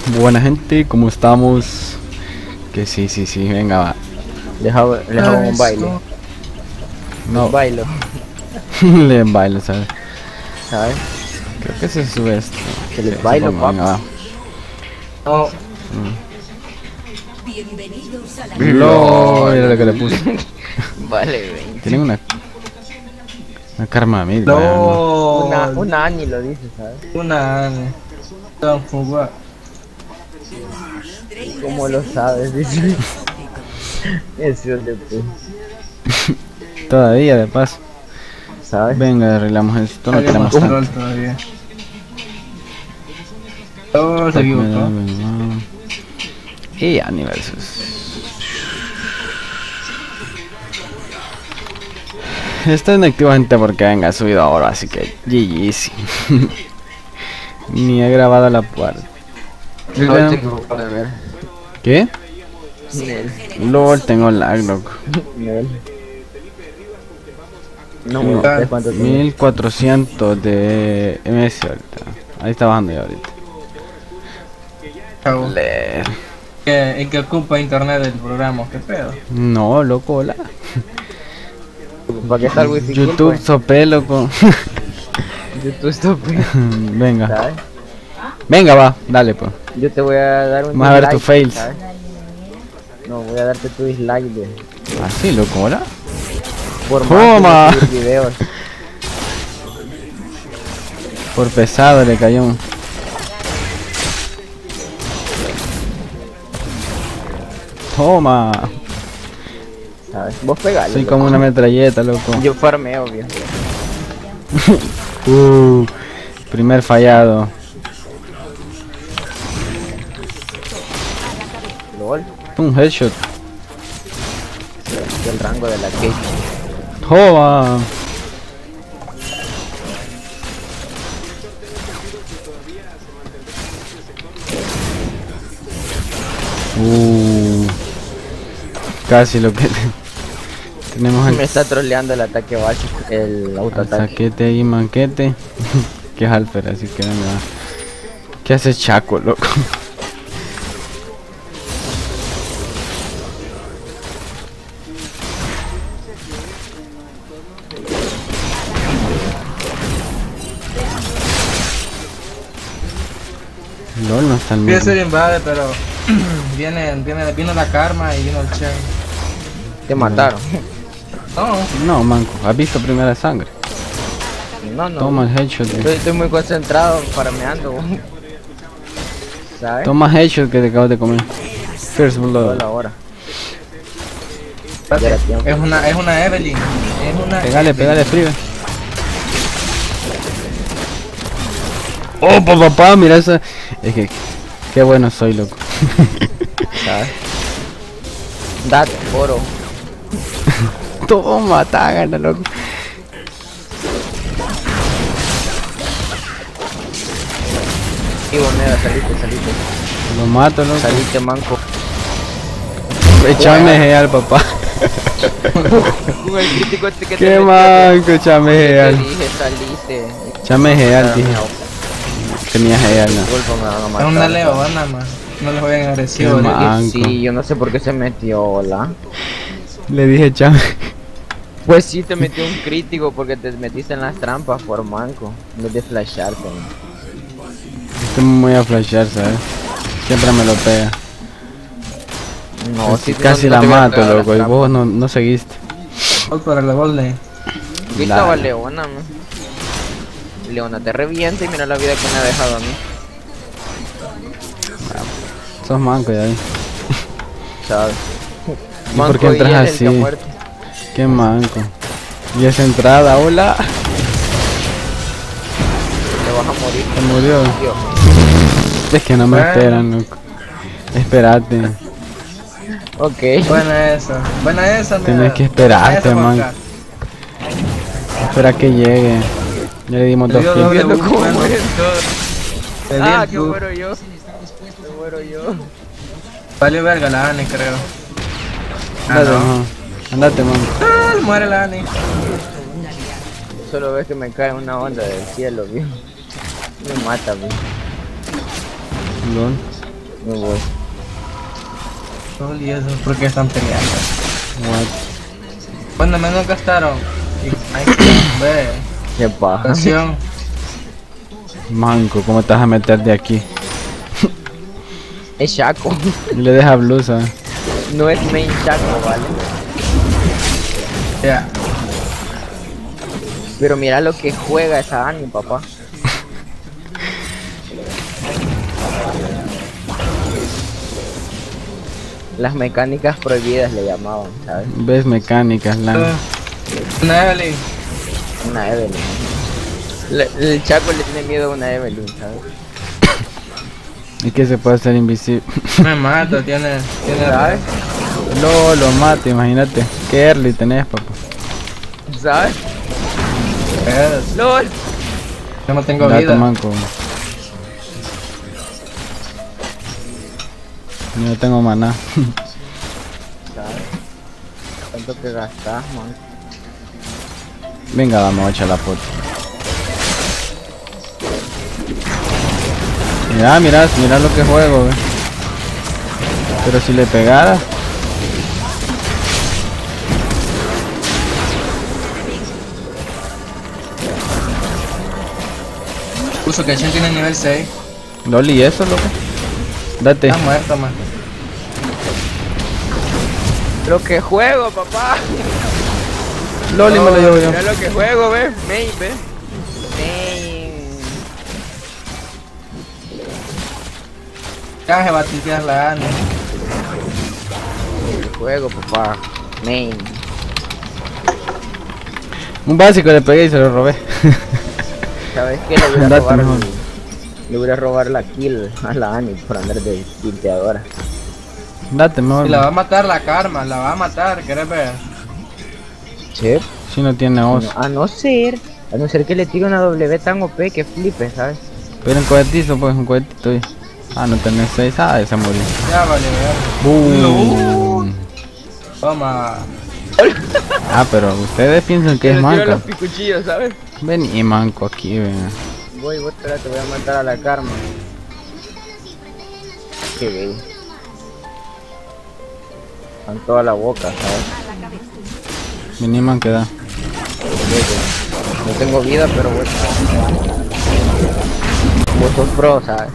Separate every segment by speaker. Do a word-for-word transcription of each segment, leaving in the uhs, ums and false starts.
Speaker 1: Buena gente, ¿cómo estamos? Que sí, sí, sí, venga, va.
Speaker 2: Les hago, les hago un baile.
Speaker 1: No,
Speaker 2: Un bailo,
Speaker 1: le bailo, ¿sabes?
Speaker 2: ¿sabes?
Speaker 1: Creo que se sube esto.
Speaker 2: Que les
Speaker 1: Sí,
Speaker 2: bailo,
Speaker 1: supongo, venga, va.
Speaker 2: No.
Speaker 1: LOL, mira lo que le puse.
Speaker 2: Vale, veinte.
Speaker 1: Tienen una... Una karma mil,
Speaker 3: No,
Speaker 2: Una, una Ani lo dice, ¿sabes?
Speaker 3: una Don't forget.
Speaker 2: ¿Cómo lo sabes? Dice. Eso de pues,
Speaker 1: Todavía, de paso.
Speaker 2: ¿sabes?
Speaker 1: Venga, arreglamos esto, no
Speaker 3: Hay
Speaker 1: tenemos
Speaker 3: más
Speaker 1: tanto.
Speaker 3: control todavía. Oh, se equivocó.
Speaker 1: Y Ani versus. Está inactivo, gente, porque venga, ha subido ahora, así que G G, sí. Ni he grabado la parte.
Speaker 2: No tengo para ver.
Speaker 1: ¿Qué?
Speaker 2: Nel.
Speaker 1: LOL, tengo lag, loco.
Speaker 2: Nel. No,
Speaker 1: No,
Speaker 2: ¿ustedes cuánto tienen?
Speaker 1: mil cuatrocientos de M S ahorita. Ahí está bajando ya ahorita.
Speaker 3: Chavo.
Speaker 1: Le-
Speaker 3: Que, el que ocupa internet del programa, ¿qué pedo?
Speaker 1: No, loco, hola.
Speaker 2: ¿Para qué está el wifi?
Speaker 1: YouTube
Speaker 2: Pues?
Speaker 1: sopé, loco.
Speaker 2: YouTube stupid.
Speaker 1: Venga,
Speaker 2: ¿Sabes?
Speaker 1: venga, va, dale, pues.
Speaker 2: Yo te voy a dar un
Speaker 1: Vamos a ver tus fails.
Speaker 2: ¿sabes? No, voy a darte tu dislike de
Speaker 1: Así, loco, hola.
Speaker 2: por
Speaker 1: Toma.
Speaker 2: más que subir videos.
Speaker 1: Por pesado le cayó un... Toma.
Speaker 2: ¿Sabes? Vos pegale.
Speaker 1: Soy
Speaker 2: loco.
Speaker 1: como una metralleta, loco.
Speaker 2: Yo farmeo, viejo.
Speaker 1: Uh, primer fallado.
Speaker 2: LOL.
Speaker 1: Un headshot.
Speaker 2: El rango de la cake.
Speaker 1: Toma. Uh, casi lo que tenemos
Speaker 2: Me
Speaker 1: el
Speaker 2: está troleando el ataque básico, el autoataque.
Speaker 1: saquete y manquete. Que es Alfer, así que venga. ¿Qué hace Chaco, loco? LOL, no está el
Speaker 3: Voy a hacer
Speaker 1: mismo.
Speaker 3: invade, pero viene, viene, vino la karma y vino el Chen.
Speaker 2: Te mataron.
Speaker 3: No,
Speaker 1: No, manco, ¿has visto primera sangre?
Speaker 2: No, no.
Speaker 1: Toma el headshot.
Speaker 2: Estoy, estoy muy concentrado farmeando. ¿Sabes?
Speaker 1: Toma headshot que te acabas de comer. First
Speaker 2: Toda
Speaker 1: blood.
Speaker 2: la hora.
Speaker 3: espérate,
Speaker 2: Ya era tiempo.
Speaker 3: es una, es una Evelyn. Es una
Speaker 1: Pegale,
Speaker 3: Evelyn.
Speaker 1: pegale, frío. Oh, pa, papá, mira esa. Es que qué bueno soy, loco.
Speaker 2: ¿Sabes? Date, oro.
Speaker 1: Toma, tágana, loco.
Speaker 2: Y moneda, saliste, saliste.
Speaker 1: Lo mato, loco.
Speaker 2: Saliste, manco.
Speaker 1: Échame geal, papá.
Speaker 2: Con el crítico este que te
Speaker 1: Qué
Speaker 2: metió,
Speaker 1: manco, échame
Speaker 2: te
Speaker 1: geal.
Speaker 2: dije, saliste.
Speaker 1: Échame geal, dije.
Speaker 2: Ahora
Speaker 1: Tenía geal,
Speaker 2: me
Speaker 1: no.
Speaker 2: disculpa, me van a
Speaker 3: Es
Speaker 2: matar.
Speaker 3: una Leo, nada más. No les voy a agresivo.
Speaker 1: Qué
Speaker 3: ¿no?
Speaker 1: mal. Manco.
Speaker 2: Sí, yo no sé por qué se metió, hola.
Speaker 1: Le dije, échame.
Speaker 2: Pues sí, te metió un crítico porque te metiste en las trampas por manco. En vez de flasharte, ¿no?
Speaker 1: Estoy muy a flashear, ¿sabes? Siempre me lo pega.
Speaker 2: No,
Speaker 1: Casi,
Speaker 2: sí,
Speaker 1: casi
Speaker 2: no-
Speaker 1: la
Speaker 2: no te voy a
Speaker 1: mato,
Speaker 2: pegar las
Speaker 1: loco. Y
Speaker 2: trampas.
Speaker 1: vos no, no seguiste.
Speaker 3: Voy para la volley.
Speaker 2: Yo estaba
Speaker 1: Dale.
Speaker 2: Leona, man. Leona te revienta y mira la vida que me ha dejado a mí.
Speaker 1: Sos manco ya ahí.
Speaker 2: ¿Sabes?
Speaker 1: ¿Y por qué
Speaker 2: Manco
Speaker 1: entras
Speaker 2: y él, el
Speaker 1: así?
Speaker 2: que ha muerto.
Speaker 1: Qué manco. Y esa entrada, hola.
Speaker 2: Te vas a morir.
Speaker 1: Se murió.
Speaker 2: Dios.
Speaker 1: Es que no me
Speaker 3: Bueno.
Speaker 1: esperan, loco. Espérate.
Speaker 2: Ok.
Speaker 3: Buena esa. Buena esa,
Speaker 1: Tienes
Speaker 3: mira.
Speaker 1: que esperarte,
Speaker 3: Buena esa,
Speaker 1: man.
Speaker 3: Juanca.
Speaker 1: Espera que llegue. Ya le dimos
Speaker 3: Le
Speaker 1: dos
Speaker 3: dio
Speaker 1: kills.
Speaker 3: doble
Speaker 2: Viendo cómo
Speaker 3: bueno.
Speaker 2: mueren todos.
Speaker 3: Le di
Speaker 2: Ah,
Speaker 3: el
Speaker 2: que
Speaker 3: boost.
Speaker 2: muero yo. Me muero yo.
Speaker 3: Vale verga la Annie, creo. Ah,
Speaker 1: Andate,
Speaker 3: no.
Speaker 1: man. Andate, man.
Speaker 3: Ah, muere la Annie.
Speaker 2: Solo ves que me cae una onda del cielo, viejo. Me mata, viejo.
Speaker 1: Lol.
Speaker 2: Me voy.
Speaker 3: Sol y eso, ¿por qué están peleando?
Speaker 1: What?
Speaker 3: Cuando menos gastaron. Y ay, ve.
Speaker 2: Qué paja.
Speaker 3: Atención.
Speaker 1: Manco, ¿cómo te vas a meter de aquí?
Speaker 2: Es Shaco.
Speaker 1: Y le deja blusa.
Speaker 2: No es main Shaco, ¿vale?
Speaker 3: Ya.
Speaker 2: Pero mira lo que juega esa Annie, papá. Las mecánicas prohibidas le llamaban, ¿sabes?
Speaker 1: Ves mecánicas, lan.
Speaker 3: Una Evelyn.
Speaker 2: Una Evelyn. Le- el Chaco le tiene miedo a una Evelyn, ¿sabes?
Speaker 1: ¿Y qué se puede hacer invisible?
Speaker 3: Me mato, tiene. tiene
Speaker 2: ¿Sabes?
Speaker 1: No, lo mata, imagínate. Qué early tenés, papá.
Speaker 2: ¿Sabes?
Speaker 3: Es-
Speaker 2: ¡LOL!
Speaker 3: Yo no tengo
Speaker 1: Date
Speaker 3: vida.
Speaker 1: manco. Yo no tengo maná.
Speaker 2: ¿Sabes? Tanto que gastas, man.
Speaker 1: Venga, vamos a echar la foto. Mira, mira, mira lo que juego, ve. Pero si le pegara.
Speaker 3: Puso que Shen tiene nivel seis.
Speaker 1: Loli, eso, loco. Date.
Speaker 3: Está muerto, man.
Speaker 2: Lo que juego, papá.
Speaker 1: Loli me lo llevo yo.
Speaker 2: Mira lo que juego, ve. Main, ve. Main.
Speaker 3: Ya se va a tirar la Annie.
Speaker 2: Lo que juego, papá. Main.
Speaker 1: Un básico le pegué y se lo robé.
Speaker 2: ¿Sabes qué? Le voy a
Speaker 1: Date
Speaker 2: robar.
Speaker 1: mejor.
Speaker 2: Le voy a robar la kill a la Annie por andar de tilteadora.
Speaker 1: Date mejor.
Speaker 3: Y la va a matar la Karma, la va a matar, ¿querés ver?
Speaker 2: Che.
Speaker 1: Si no tiene os.
Speaker 2: A no ser. A no ser que le tire una W tan O P que flipe, ¿sabes?
Speaker 1: Pero un cohetito, pues, un cohetito. Y... Ah, no tenés seis. Ah, ese murió.
Speaker 3: Ya vale, ver.
Speaker 1: Boom.
Speaker 3: Toma.
Speaker 1: Ah, pero ustedes piensan que es
Speaker 2: Le tiro
Speaker 1: manco.
Speaker 2: los picuchillos, ¿sabes?
Speaker 1: Vení, manco, aquí, ven.
Speaker 2: Voy, voy, espérate, voy a matar a la Karma. Qué gay. Con toda la boca, ¿sabes?
Speaker 1: Vení, man, que da.
Speaker 2: No tengo vida, pero bueno. Vos sos pro, ¿sabes?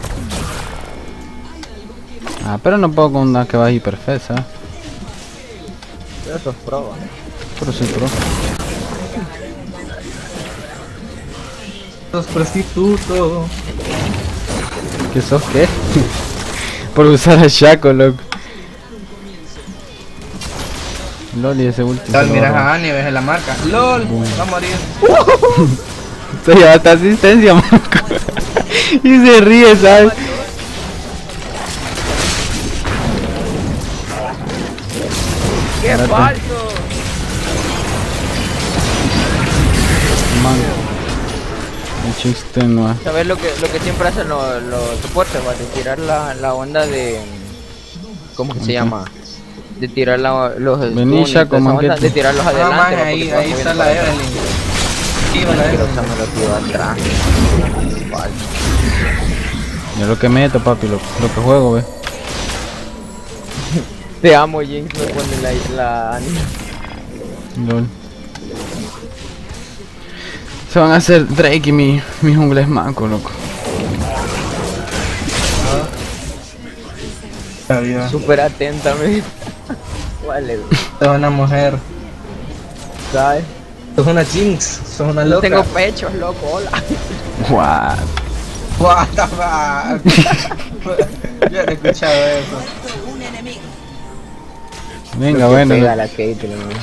Speaker 1: Ah, pero no puedo con una que va hiperfed, ¿sabes?
Speaker 2: Pero sos pro, ¿vale?
Speaker 1: Pero soy pro.
Speaker 3: Los prostitutos.
Speaker 1: ¿Qué sos qué? Por usar a Shaco, loco. Loli, ese último.
Speaker 3: Tal, miras a Annie, ves en la marca. LOL, va a morir.
Speaker 1: Se lleva esta asistencia, manco. Y se ríe, ¿sabes?
Speaker 2: ¡Qué
Speaker 1: Espérate.
Speaker 2: falso!
Speaker 1: Manco. El chiste no es.
Speaker 2: ¿Sabes lo que, lo que siempre hacen los, los soportes, ¿vale? Tirar la, la onda de... ¿Cómo que se
Speaker 1: Ok.
Speaker 2: llama? De tirar la, los
Speaker 1: Vení,
Speaker 2: stuns y
Speaker 1: Shaco,
Speaker 2: toda esa onda,
Speaker 1: manquete.
Speaker 2: de tirarlos
Speaker 3: Ah,
Speaker 2: adelante.
Speaker 3: man,
Speaker 2: ¿no?
Speaker 3: ahí,
Speaker 2: Porque se va
Speaker 3: ahí está
Speaker 2: moviendo
Speaker 3: la
Speaker 2: para atrás.
Speaker 3: Evelyn. Sí, va la
Speaker 2: Pero
Speaker 3: Evelyn.
Speaker 2: esa me lo tiro atrás. Falso.
Speaker 1: Yo lo que meto, papi, lo, lo que juego, ve.
Speaker 2: Te amo, Jinx, me pone la isla Annie.
Speaker 1: Lol. Se van a hacer Drake y mi, mi jungla es manco, loco.
Speaker 3: Está bien.
Speaker 2: Súper atenta, me dice. Vale, güey.
Speaker 3: Sos una mujer.
Speaker 2: ¿Sabes?
Speaker 3: Sos una Jinx. Sos una
Speaker 2: No
Speaker 3: loca.
Speaker 2: tengo pechos, loco, hola.
Speaker 1: What?
Speaker 3: What the fuck. Yo no he escuchado eso.
Speaker 1: Venga,
Speaker 2: Porque
Speaker 1: bueno.
Speaker 2: pega la Caitlyn, güey.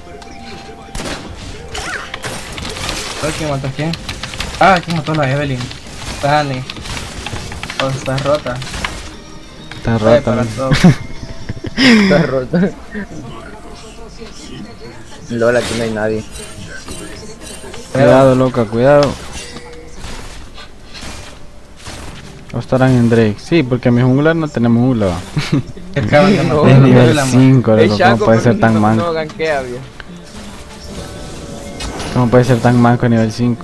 Speaker 3: ¿Quién mató a quién? Ah, ¿quién mató a la Evelyn? Está Annie. Oh, está rota.
Speaker 1: Está
Speaker 3: Ay,
Speaker 1: rota.
Speaker 3: para
Speaker 1: ¿no?
Speaker 3: todo.
Speaker 2: Está roto. Lola, aquí no hay nadie.
Speaker 1: Cuidado, loca, cuidado. O estarán en Drake. Sí, porque en mi jungla no tenemos jungla. va.
Speaker 3: Acaban de
Speaker 2: No,
Speaker 3: matar
Speaker 1: Es
Speaker 3: a
Speaker 1: nivel
Speaker 3: la
Speaker 1: cinco,
Speaker 2: Es
Speaker 1: loco.
Speaker 2: Shaco,
Speaker 1: ¿Cómo puede
Speaker 2: pero
Speaker 1: ser tan
Speaker 2: no-
Speaker 1: manco?
Speaker 2: No gankea, viejo.
Speaker 1: ¿Cómo puede ser tan manco a nivel cinco?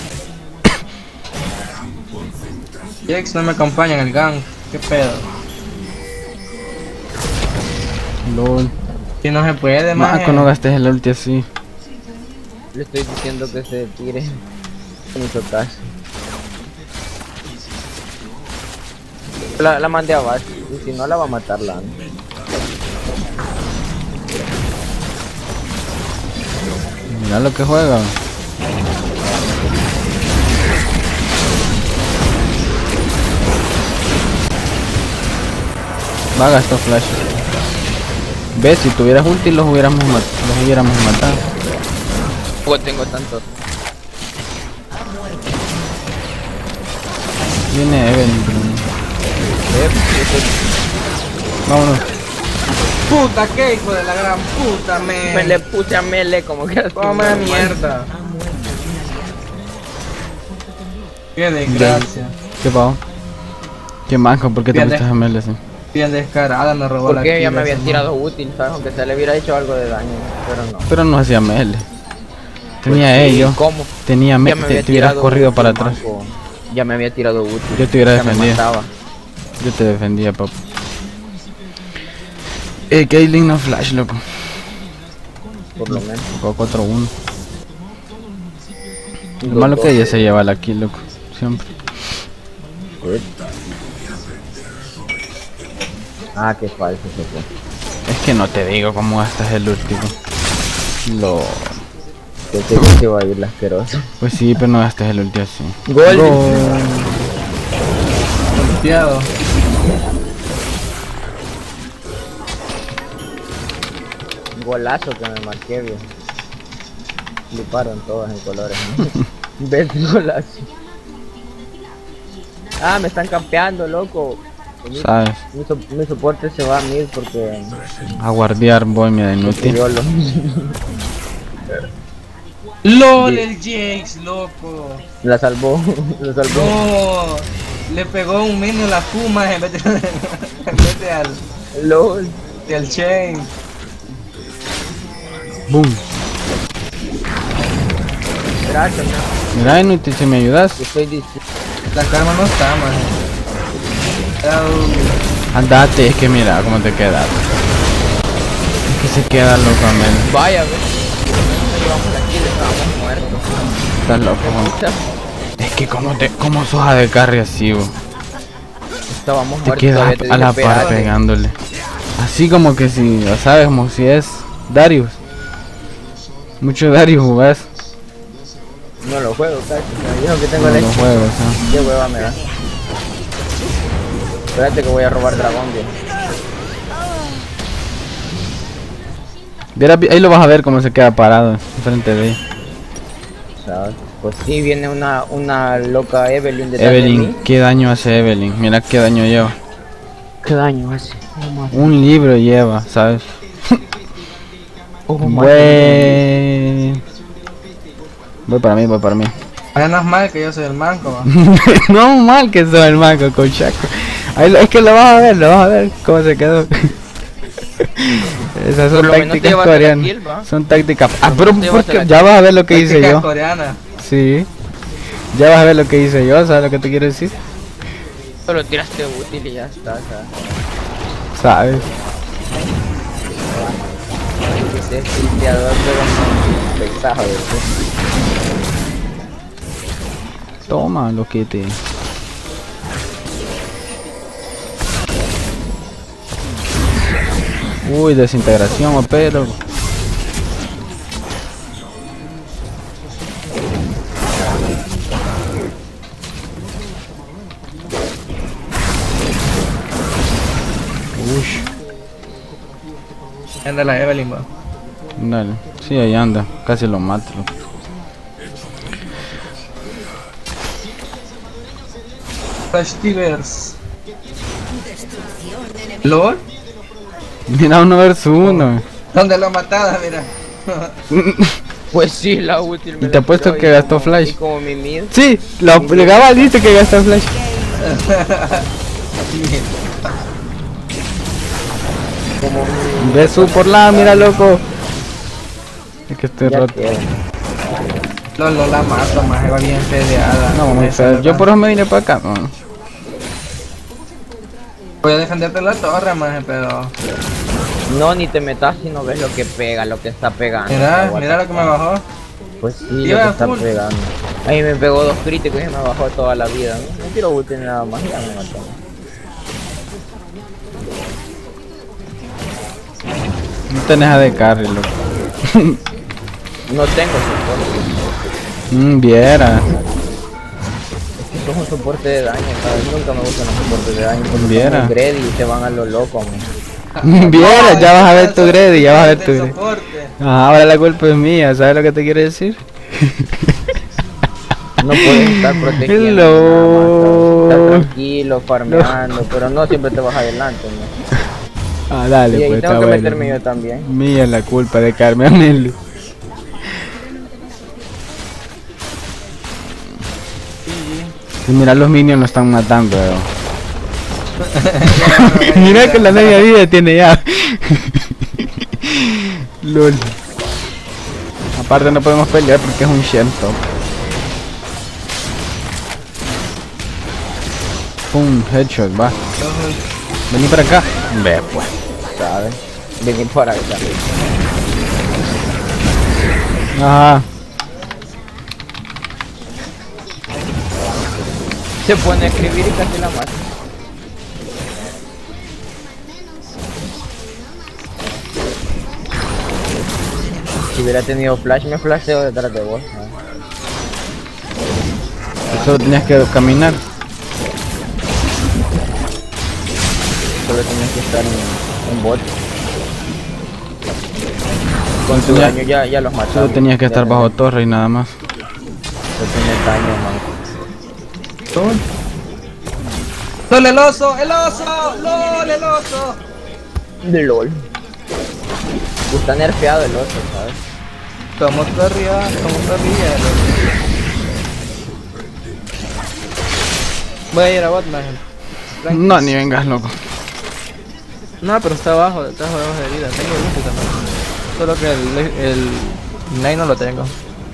Speaker 3: Jax no me acompaña en el gang. ¿Qué pedo?
Speaker 1: LOL.
Speaker 3: Si no se puede, maje.
Speaker 1: Manco, no gastes el ulti así.
Speaker 2: Le estoy diciendo que se tire. No hizo caso. La, la mandé a base. Y si no la va a matar la Ana.
Speaker 1: Mira lo que juega. Va, gastó flash. Ves, si tuvieras ulti los hubiéramos, mat los hubiéramos matado.
Speaker 2: Tampoco tengo tantos.
Speaker 1: Viene Evelyn, pero no.
Speaker 2: Eh,
Speaker 1: Vámonos.
Speaker 3: Puta, que hijo de la gran puta, me.
Speaker 2: Me le puse a Mele como que...
Speaker 3: Come mierda. Qué desgracia.
Speaker 1: ¿Qué pasó? ¿Qué manco? ¿Por qué te
Speaker 3: Bien,
Speaker 1: pusiste a Mel así?
Speaker 3: Bien descarada, me robó la
Speaker 2: Porque ella
Speaker 3: kill
Speaker 2: me había
Speaker 3: esa,
Speaker 2: tirado útil, ¿sabes? Aunque se le hubiera hecho algo de daño, pero no.
Speaker 1: Pero no hacía Mel. Tenía
Speaker 2: Pues sí,
Speaker 1: ellos.
Speaker 2: ¿cómo?
Speaker 1: Tenía
Speaker 2: Ya
Speaker 1: Mel.
Speaker 2: me
Speaker 1: Te,
Speaker 2: había
Speaker 1: te hubieras
Speaker 2: tirado
Speaker 1: corrido
Speaker 2: útil,
Speaker 1: para atrás.
Speaker 2: manco. Ya me había tirado útil.
Speaker 1: Yo te hubiera
Speaker 2: Ya me
Speaker 1: defendido.
Speaker 2: mataba.
Speaker 1: Yo te defendía, papá. Eh, Caitlyn no flash, loco.
Speaker 2: Por lo menos.
Speaker 1: cuatro uno. Lo malo que ella se lleva la kill, loco. Siempre.
Speaker 2: Ah, qué falso se fue.
Speaker 1: Es que no te digo cómo gastas el último. Lo.
Speaker 2: Pensé que se iba a ir la asquerosa.
Speaker 1: Pues sí, pero no gastes el ulti así.
Speaker 2: Gol.
Speaker 3: Golpeado.
Speaker 2: Golazo que me marqué, bien. Fliparon todas en colores. ¿Ves? Golazo. Ah, me están campeando, loco. Mi,
Speaker 1: ¿Sabes?
Speaker 2: mi, so mi soporte se va a mil porque...
Speaker 1: A guardiar, voy, mira, inútil.
Speaker 2: Yo lo...
Speaker 3: LOL, el Jax, loco.
Speaker 2: La salvó, la salvó.
Speaker 3: No, le pegó un minion la Puma en vez de, en vez de al,
Speaker 2: LOL.
Speaker 3: de al Chain.
Speaker 1: Boom.
Speaker 2: Gracias, no.
Speaker 1: Mira, inútil, si me ayudas.
Speaker 2: Te estoy diciendo.
Speaker 3: La karma no está, man.
Speaker 1: Andate, es que mira cómo te quedas. Es que se queda loco, Amel.
Speaker 2: Vaya, ves. No llevamos la kill, estábamos muertos.
Speaker 1: Estás loco, man. Es que como te, como sos a de carry así, bo.
Speaker 2: Estábamos
Speaker 1: Te
Speaker 2: muertos.
Speaker 1: quedas
Speaker 2: todavía te
Speaker 1: a la
Speaker 2: dije,
Speaker 1: par
Speaker 2: espérate.
Speaker 1: pegándole. Así como que si, ya sabes, como si es Darius. Mucho Darius jugás.
Speaker 2: No lo juego, casi. Me dijo que tengo
Speaker 1: No
Speaker 2: el
Speaker 1: lo
Speaker 2: ex.
Speaker 1: juego, o sea.
Speaker 2: Qué hueva me da. Espérate que voy a robar dragón, bien.
Speaker 1: Viera- Ahí lo vas a ver cómo se queda parado enfrente de ella.
Speaker 2: ¿Sabes? Pues sí, viene una, una loca Evelyn detrás
Speaker 1: Evelyn,
Speaker 2: de mí.
Speaker 1: ¿qué daño hace Evelyn? Mira qué daño lleva.
Speaker 2: ¿Qué daño hace?
Speaker 1: Un libro lleva, ¿sabes? Voy... voy para mí, voy para mí.
Speaker 3: Menos mal que yo soy el manco, va.
Speaker 1: No mal que soy el manco con Chaco. Ahí lo- es que lo vas a ver, lo vas a ver cómo se quedó. Esas son
Speaker 2: Por lo menos te
Speaker 1: tácticas
Speaker 2: llevaste la
Speaker 1: coreanas.
Speaker 2: kill, ¿va?
Speaker 1: Son tácticas. Ah,
Speaker 2: Por lo
Speaker 1: pero
Speaker 2: menos te
Speaker 1: porque
Speaker 2: llevaste la
Speaker 1: ya vas a ver lo que hice
Speaker 3: Táctica
Speaker 1: yo.
Speaker 3: coreana.
Speaker 1: Sí. Ya vas a ver lo que hice yo, ¿sabes lo que te quiero decir?
Speaker 2: Solo tiraste útil y ya está, ¿sabes?
Speaker 1: ¿Sabes?
Speaker 2: Ese filtrador pero no pesado, ¿sí?
Speaker 1: Toma lo que te... Uy, desintegración, pero... Ush,
Speaker 3: Anda la Evelyn, va.
Speaker 1: dale. Sí, ahí anda. Casi lo mato. loco.
Speaker 3: Flash Tigers. LOL.
Speaker 1: Mira, uno versus uno.
Speaker 3: ¿Dónde lo matada, mira?
Speaker 2: Pues sí, la útil me
Speaker 1: Y te
Speaker 2: la
Speaker 1: apuesto
Speaker 2: tiró
Speaker 1: que
Speaker 2: y
Speaker 1: gastó
Speaker 2: como-
Speaker 1: flash.
Speaker 2: Y como mi mid.
Speaker 1: Sí, lo pegaba listo que gasta flash.
Speaker 2: Como mi...
Speaker 1: Ve su por la, mira loco. Es que estoy
Speaker 2: Ya
Speaker 1: roto.
Speaker 2: queda.
Speaker 3: LOL, no la mato, más va bien fedeada.
Speaker 1: No, muy
Speaker 3: Esa
Speaker 1: feo.
Speaker 3: la
Speaker 1: Yo
Speaker 3: mato.
Speaker 1: por eso me vine para acá. No.
Speaker 3: Voy a defenderte la torre, más, pero...
Speaker 2: No, ni te metas si no ves lo que pega, lo que está pegando.
Speaker 3: Mira, mira lo que me bajó.
Speaker 2: Pues sí, lo
Speaker 3: Iba
Speaker 2: que está
Speaker 3: full.
Speaker 2: pegando. A mí me pegó dos críticos y me bajó toda la vida. No, no quiero ulti ni nada más, ya me mató.
Speaker 1: No tenés a de carry, loco.
Speaker 2: No tengo soporte.
Speaker 1: Mmm, viera.
Speaker 2: Es que sos un soporte de daño, ¿sabes? Nunca me gustan los soportes de daño porque
Speaker 1: Viera.
Speaker 2: son muy greedy y se van a lo loco, man.
Speaker 1: Viera, ya vas a ver tu Grady, ya vas a ver tu
Speaker 3: Del
Speaker 1: Grady.
Speaker 3: soporte.
Speaker 1: Ajá, ahora la culpa es mía, ¿sabes lo que te quiero decir?
Speaker 2: No puedes estar protegiendo
Speaker 1: Hello.
Speaker 2: nada más, ¿sabes? Estar tranquilo, farmeando, pero no siempre te vas adelante, ¿no?
Speaker 1: Ah, dale,
Speaker 2: Y ahí
Speaker 1: pues
Speaker 2: tengo
Speaker 1: está
Speaker 2: que
Speaker 1: bueno.
Speaker 2: meterme yo también.
Speaker 1: Mía es la culpa de Carmen Amelo. Y mira, los minions lo están matando, bro. Mira que la media vida tiene ya. Lol. Aparte no podemos pelear porque es un Shentok. Un headshot, va. Vení para acá. Ve pues.
Speaker 2: ¿Sabes? Venir para acá.
Speaker 1: Ajá.
Speaker 2: Se pone a escribir y casi la mata. Si hubiera tenido flash, me flasheo detrás de vos, ¿no?
Speaker 1: Solo tenías que caminar.
Speaker 2: Solo tenías que estar en, en bot. Con tu
Speaker 1: tenía-
Speaker 2: daño ya, ya los matamos.
Speaker 1: Solo tenías que estar
Speaker 2: Ya
Speaker 1: bajo torre y nada más.
Speaker 2: No tienes daño, man.
Speaker 3: ¡Lol, el oso! ¡El oso! ¡Lol, el oso!
Speaker 2: De LOL. Está nerfeado el oso, ¿sabes?
Speaker 3: Como está arriba, como está arriba el oso. Voy a ir a Batman. Tranqui.
Speaker 1: No, ni vengas, loco.
Speaker 3: No, pero está abajo, está abajo de vida. Tengo ulti también. Solo que el, el Nine no lo tengo.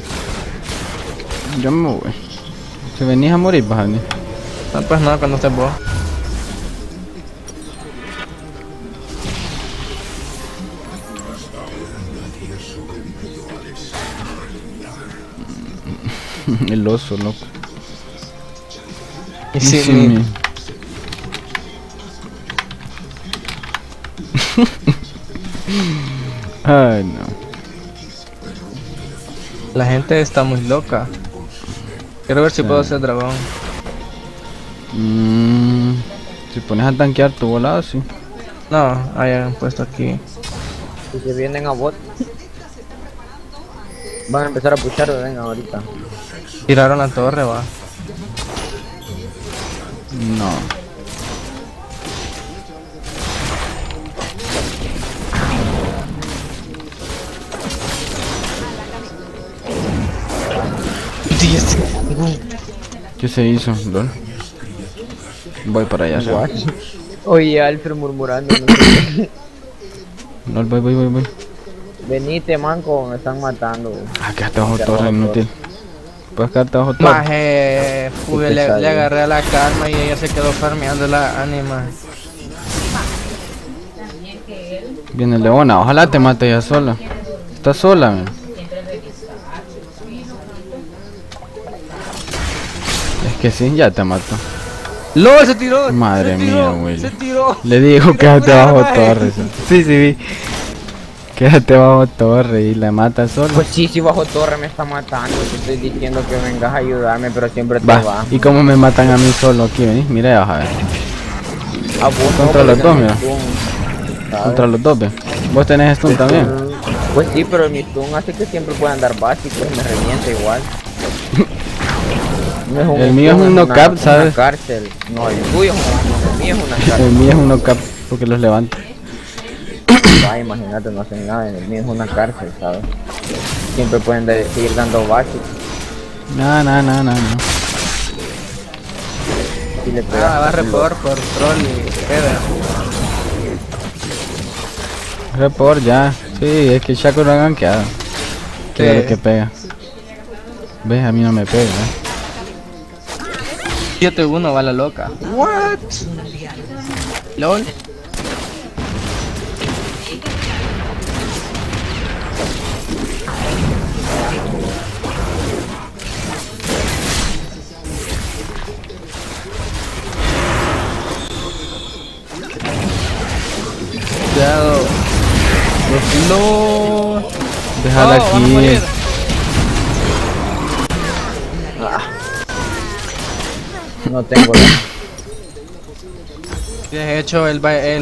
Speaker 1: Yo me voy. Si venís a morir, vas a venir.
Speaker 3: No, pues no, cuando estés vos.
Speaker 1: El oso, loco.
Speaker 3: Y sí,
Speaker 1: Sí,
Speaker 3: mi-
Speaker 1: mi- Ay, no.
Speaker 3: la gente está muy loca. Quiero ver si
Speaker 1: Sí.
Speaker 3: puedo ser dragón.
Speaker 1: Mm, si pones a tanquear tu volada, sí.
Speaker 3: No, hayan puesto aquí.
Speaker 2: Si se vienen a bot. Van a empezar a puchar, venga, ahorita.
Speaker 3: Tiraron la torre, va.
Speaker 1: No. ¿Qué se hizo, Lol? Voy para allá, ¿sí?
Speaker 2: What? Oye, Alfred murmurando. No sé qué.
Speaker 1: Lol, voy, voy, voy, voy.
Speaker 2: Venite, manco, me están matando.
Speaker 1: Ah, quédate bajo
Speaker 2: Ya
Speaker 1: torre,
Speaker 2: bajo
Speaker 1: inútil. Puedes quedarte bajo torre.
Speaker 3: Maje, fui,
Speaker 2: Qué
Speaker 3: le,
Speaker 2: pesado.
Speaker 3: le agarré a la calma y ella se quedó farmeando la anima.
Speaker 1: Viene Leona, ojalá te mate ella sola. Está sola, man. Es que sí, ya te mató.
Speaker 3: ¡Lol, se tiró!
Speaker 1: Madre
Speaker 3: se tiró,
Speaker 1: mía, Willy.
Speaker 3: Se tiró.
Speaker 1: Le dijo quédate
Speaker 3: Mira,
Speaker 1: bajo
Speaker 3: maje.
Speaker 1: torre. sí. Sí, sí, vi. Quédate bajo torre y la mata sola.
Speaker 2: Pues sí, si bajo torre me está matando. Te estoy diciendo que vengas a ayudarme, pero siempre te
Speaker 1: Va,
Speaker 2: vas.
Speaker 1: ¿y cómo me matan a mí solo aquí? Vení, mira, ya vas a ver.
Speaker 2: A vos no,
Speaker 1: Contra los
Speaker 2: porque
Speaker 1: dos,
Speaker 2: mi
Speaker 1: mira.
Speaker 2: stun, ¿sabes?
Speaker 1: Contra los dos, ve. Vos tenés stun también.
Speaker 2: Pues sí, pero mi stun hace que siempre puedan dar básicos y me revienta igual. No es un
Speaker 1: El mío es
Speaker 2: stun,
Speaker 1: un
Speaker 2: una-
Speaker 1: knockout,
Speaker 2: una
Speaker 1: ¿sabes?
Speaker 2: cárcel. No, el tuyo es un- el mío es una
Speaker 1: El
Speaker 2: cárcel.
Speaker 1: mío es un knockup porque los levanta.
Speaker 2: Ah, imagínate, no hacen nada. El mío es una cárcel, ¿sabes? Siempre pueden de- seguir dando básicos.
Speaker 1: No, no, no, no, no.
Speaker 2: Si le pegas.
Speaker 3: Ah, va a repor por troll y se queda.
Speaker 1: Report ya. Sí, es que Shaco lo ha gankeado. Que es
Speaker 3: Sí.
Speaker 1: lo que pega. ¿Ves? A mí no me pega. ¿eh?
Speaker 3: siete uno va la loca. What? LOL. Cuidado. No.
Speaker 1: Déjala
Speaker 3: No, van a
Speaker 1: aquí.
Speaker 3: morir.
Speaker 2: No tengo la...
Speaker 3: Tienes hecho el... ba- el...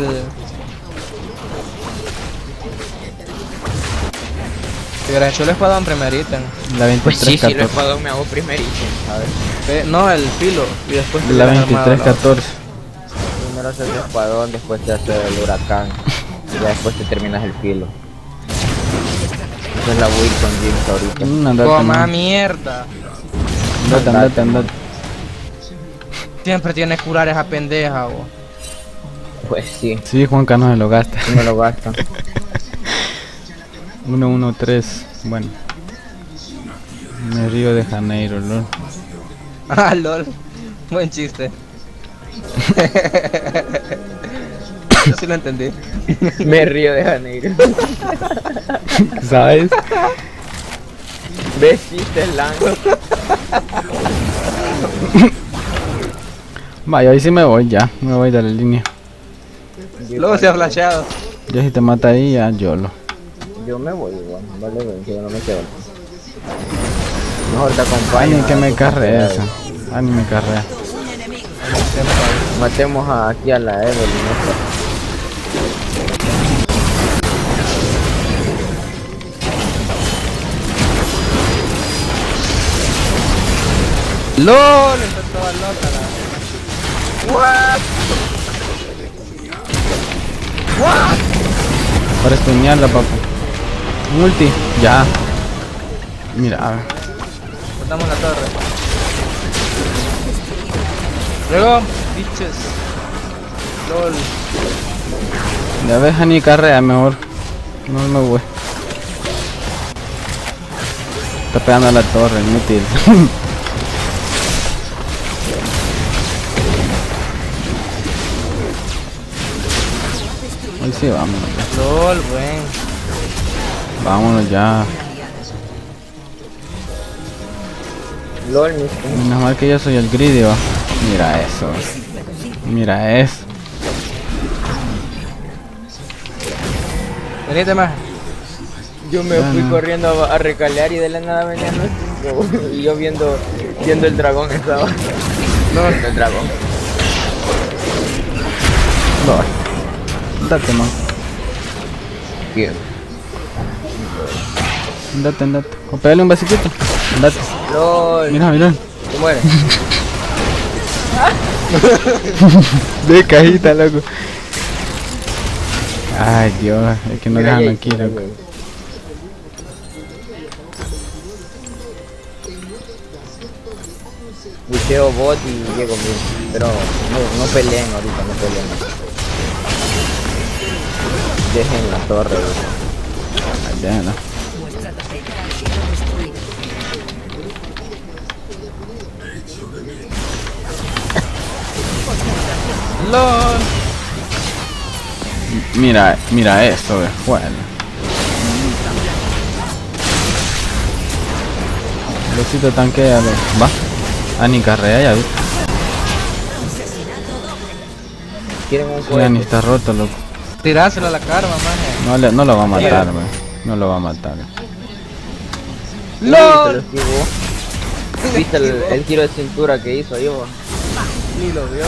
Speaker 3: Si hubieras hecho el espadón primerito.
Speaker 1: La
Speaker 2: Pues sí,
Speaker 1: veintitrés
Speaker 2: si lo
Speaker 1: catorce.
Speaker 2: espadón me hago primerito. A ver,
Speaker 3: Ve- No, el filo. Y después te
Speaker 1: La
Speaker 3: hubieras armado
Speaker 1: veintitrés
Speaker 3: la otra.
Speaker 1: catorce.
Speaker 2: primero haces el espadón, después te haces el huracán. Y ya después te terminas el filo. Esa es la build con Jinx ahorita.
Speaker 1: Mm, andate,
Speaker 3: Toma
Speaker 1: man.
Speaker 3: mierda.
Speaker 1: Andate, andate, andate.
Speaker 3: Siempre tienes que curar esa pendeja, bo.
Speaker 2: Pues sí,
Speaker 1: Sí, Juanca no se lo gasta.
Speaker 2: no lo gastan.
Speaker 1: uno uno tres. Bueno. Me río de Janeiro, lol.
Speaker 3: Ah, lol. Buen chiste. Yo sí lo entendí.
Speaker 2: Me río de Janeiro.
Speaker 1: ¿Sabes?
Speaker 2: ¿Ves chistes largos?
Speaker 1: Vaya, ahí sí me voy ya. Me voy de la línea.
Speaker 3: Luego se ha flasheado.
Speaker 1: Ya si te mata ahí, ya YOLO.
Speaker 2: Yo me voy igual, vale, ven, que yo no me quedo. Mejor te
Speaker 1: Ay,
Speaker 2: acompaño.
Speaker 1: ni que
Speaker 2: a
Speaker 1: me
Speaker 2: tu
Speaker 1: carre
Speaker 2: partida.
Speaker 1: esa. Ay, ni me carrea.
Speaker 2: Matemos a, aquí a la Evelyn esta.
Speaker 3: LOL, está toda loca la. What? What?
Speaker 1: Para estuñarla, papu. Multi. Ya. Mira, a ver.
Speaker 3: Cortamos la torre. Luego, bitches. LOL.
Speaker 1: Ya ves, ni carrea mejor. No me voy. Está pegando a la torre, inútil. Hoy sí, vámonos ya.
Speaker 3: LOL, buen.
Speaker 1: Vámonos ya.
Speaker 2: LOL, mis...
Speaker 1: Menos mal que yo soy el greedy, va. Mira eso. Mira eso.
Speaker 3: Venite más.
Speaker 2: Yo me
Speaker 1: Ya
Speaker 2: fui
Speaker 1: no.
Speaker 2: corriendo a, a recalear y de la nada venían los cinco. Y yo viendo, viendo el dragón estaba. No, el dragón.
Speaker 1: No. Date, man.
Speaker 2: Bien.
Speaker 1: Andate, andate. O pégale un basiquito. Andate.
Speaker 2: LOL.
Speaker 1: Mira, mira.
Speaker 2: Se muere.
Speaker 1: De cajita, loco. Ay, Dios. Es que no
Speaker 2: Mira,
Speaker 1: dejan
Speaker 2: Jake,
Speaker 1: aquí,
Speaker 2: mira,
Speaker 1: loco.
Speaker 2: Jake. Bucheo bot y llego bien. Pero no, no peleen ahorita, no peleen. Dejen la torre. Güey.
Speaker 1: Ay, déjala.
Speaker 3: LOL.
Speaker 1: Mira, mira esto, ve. Bueno. Losito tanquea, ve. Va. Ah, ni carrea ya, viste.
Speaker 2: Quieren un
Speaker 1: Sí, ya ni
Speaker 2: cohete.
Speaker 1: está roto, loco.
Speaker 3: Tiráselo a la karma, maje.
Speaker 1: No, le, no lo va a matar, ve. No lo va a matar.
Speaker 2: Uy,
Speaker 3: LOL.
Speaker 2: se lo esquivó. ¿Viste el, el giro de cintura que hizo ahí, vos?
Speaker 3: Ni lo vio.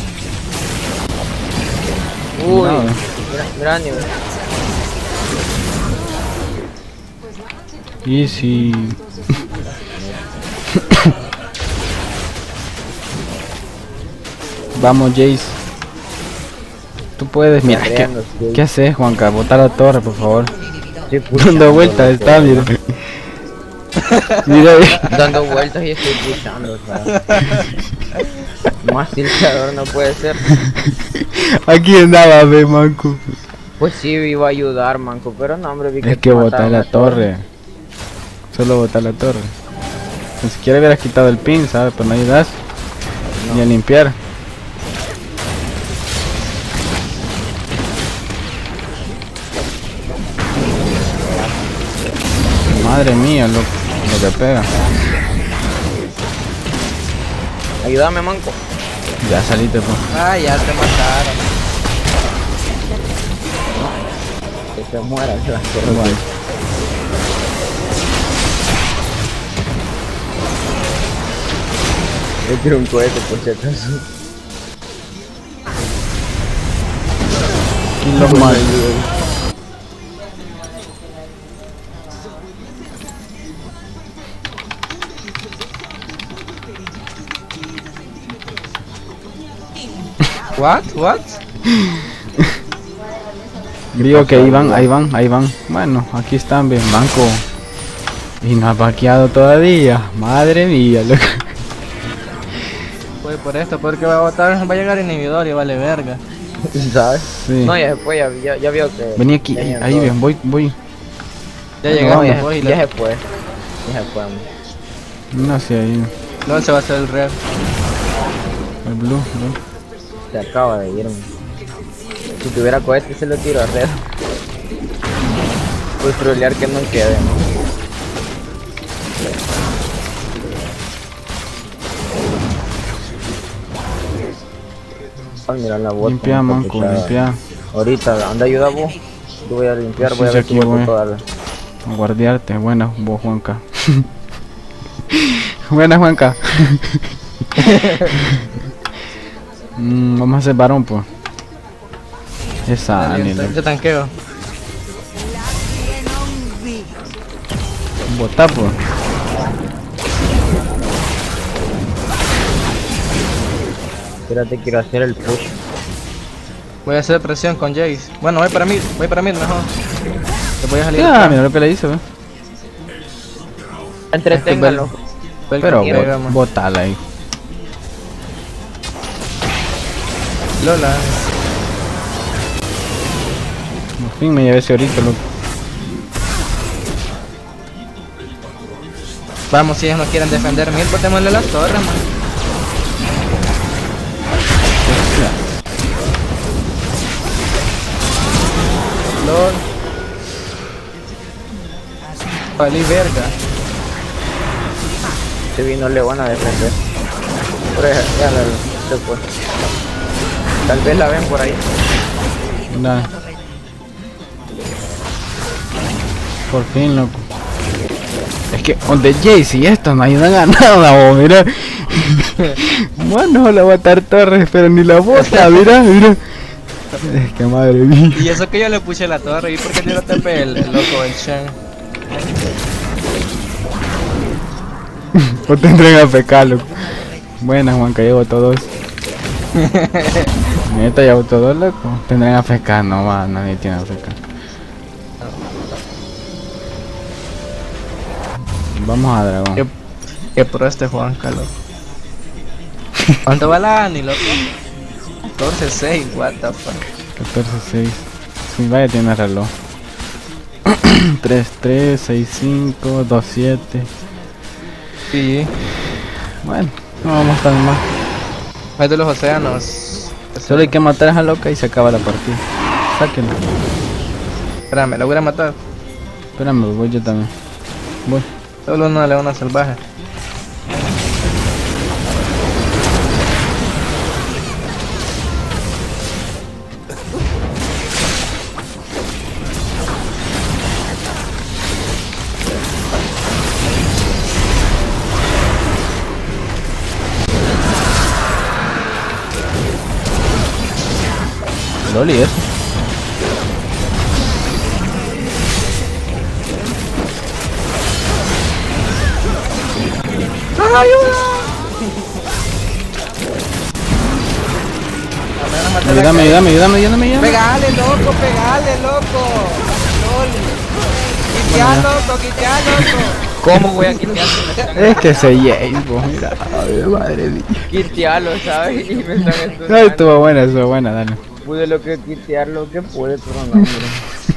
Speaker 2: Uy,
Speaker 1: No, ve.
Speaker 2: mira, mira, ni-
Speaker 1: Easy. Vamos, Jace. Tú puedes. Mira, ¿qué,
Speaker 2: Carreando, sí.
Speaker 1: ¿qué haces, Juanca? Botar la torre, por favor.
Speaker 2: Estoy pushando,
Speaker 1: Dando vueltas
Speaker 2: loco.
Speaker 1: está, mira. Mira, ve.
Speaker 2: Dando vueltas y estoy pushando, o sea. Más tilteador no puede ser.
Speaker 1: Aquí andaba, ve, manco.
Speaker 2: Pues sí, iba a ayudar, manco, pero no, hombre, vi que
Speaker 1: Es que
Speaker 2: te
Speaker 1: botar
Speaker 2: mataron
Speaker 1: la
Speaker 2: a todos.
Speaker 1: torre. Solo botar la torre. Ni siquiera hubieras quitado el pin, ¿sabes? Pero no ayudas. Ni a limpiar. Madre mía, lo, lo que pega.
Speaker 2: Ayúdame, manco.
Speaker 1: Ya saliste, pues.
Speaker 3: Ah, ya te mataron.
Speaker 2: Que se muera, se va a correr.
Speaker 1: Igual.
Speaker 2: Yo quiero un cohete, por si acaso.
Speaker 1: Y los mal.
Speaker 3: What? What?
Speaker 1: Digo que ahí van, ahí van, ahí van. Bueno, aquí están, bien, banco. Y no ha vaqueado todavía. Madre mía, loco.
Speaker 3: Pues por esto, porque va a botar, va a llegar inhibidor y vale verga.
Speaker 2: ¿Sabes?
Speaker 1: Sí.
Speaker 2: No, ya después, ya, ya, ya vio que...
Speaker 1: Vení aquí,
Speaker 2: ya
Speaker 1: ahí,
Speaker 2: llegan
Speaker 1: ahí
Speaker 2: todos.
Speaker 1: bien, voy, voy.
Speaker 3: Ya
Speaker 1: No,
Speaker 3: llegamos,
Speaker 2: ya,
Speaker 3: pues, y
Speaker 2: ya
Speaker 3: la-
Speaker 2: se fue. Ya se fue, amor.
Speaker 1: No sé, ahí.
Speaker 3: luego se va a hacer el red.
Speaker 1: El blue, blue.
Speaker 2: Se acaba de ir. Si tuviera cohete se lo tiro a red. Pues trolear que no quede, ¿no? Ay, mira la bota.
Speaker 1: Limpia,
Speaker 2: una
Speaker 1: manco,
Speaker 2: capuchada.
Speaker 1: limpia.
Speaker 2: Ahorita, anda, ayuda vos. Yo voy a limpiar,
Speaker 1: Sí,
Speaker 2: voy a
Speaker 1: sí,
Speaker 2: ver si
Speaker 1: aquí
Speaker 2: boto
Speaker 1: voy.
Speaker 2: toda la...
Speaker 1: A guardiarte, buena vos, Juanca. Buena, Juanca. Mm, vamos a hacer varón, pues. Esa
Speaker 3: Dale,
Speaker 1: Annie,
Speaker 3: yo-
Speaker 1: loco.
Speaker 3: yo tanqueo.
Speaker 1: Bota, pues.
Speaker 2: Espérate, quiero hacer el push.
Speaker 3: Voy a hacer presión con Jace. Bueno, voy para mí, voy para mí mejor. Te voy a salir.
Speaker 1: Ah,
Speaker 3: acá.
Speaker 1: mira lo que le hice, ve.
Speaker 2: Entreténgalo.
Speaker 3: Ve el
Speaker 1: Pero
Speaker 3: que pega, man.
Speaker 1: botala ahí.
Speaker 3: Lola.
Speaker 1: Por fin me llevé ese ahorita, loco.
Speaker 3: Vamos, si ellos no quieren defender mil, botémosle las torres, man. Lol. Valí verga.
Speaker 2: Este vino le van a defender. Por ahí, ya la, se fue. Tal vez la ven por ahí.
Speaker 1: Nada. Por fin, loco. Es que donde Jace y esto no ayudan a nada, vos, mira. Bueno, la va a botar Torres, pero ni la bota, mira, mira. Es que madre mía.
Speaker 3: Y eso que yo le puse la torre, ¿y por qué yo no te pegué el, el loco, el Shen?
Speaker 1: O tendrán a pecar, loco. Buena, Juanca, llevo todos. Neta, llevo todos, loco. Tendrán a pecar, no va, nadie tiene a pecar. Vamos a dragón.
Speaker 3: ¿Qué, qué pro este Juan, loco? ¿Cuánto va la Ani, loco? catorce seis, what the fuck.
Speaker 1: catorce seis. Sí, vaya, tiene reloj. tres tres, seis cinco, dos siete.
Speaker 3: Sí.
Speaker 1: Bueno, no vamos tan mal.
Speaker 3: Es de los océanos.
Speaker 1: Solo hay que matar a esa loca y se acaba la partida. Sáquenla.
Speaker 3: Espérame, la voy a matar.
Speaker 1: Espérame, voy yo también. Voy.
Speaker 3: Solo una leona salvaje.
Speaker 1: Loli, eso. Ayúdame, ayúdame, ayúdame, ayúdame, ayúdame.
Speaker 3: Pegale, loco, pegale, loco. Loli. Quitea, loco, quitea, loco. ¿Cómo voy a quitear?
Speaker 1: Es que se Jace, vos, mira. Ay, madre mía.
Speaker 2: Quitearlo, ¿sabes? Y me están
Speaker 1: Ay,
Speaker 2: estudiando.
Speaker 1: estuvo buena, estuvo buena, dale.
Speaker 2: Pude lo que quitear lo que pude, pero no, mira.